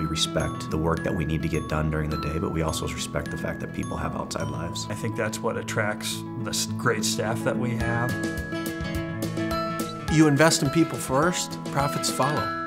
respect the work that we need to get done during the day, but we also respect the fact that people have outside lives. I think that's what attracts this great staff that we have. You invest in people first, profits follow.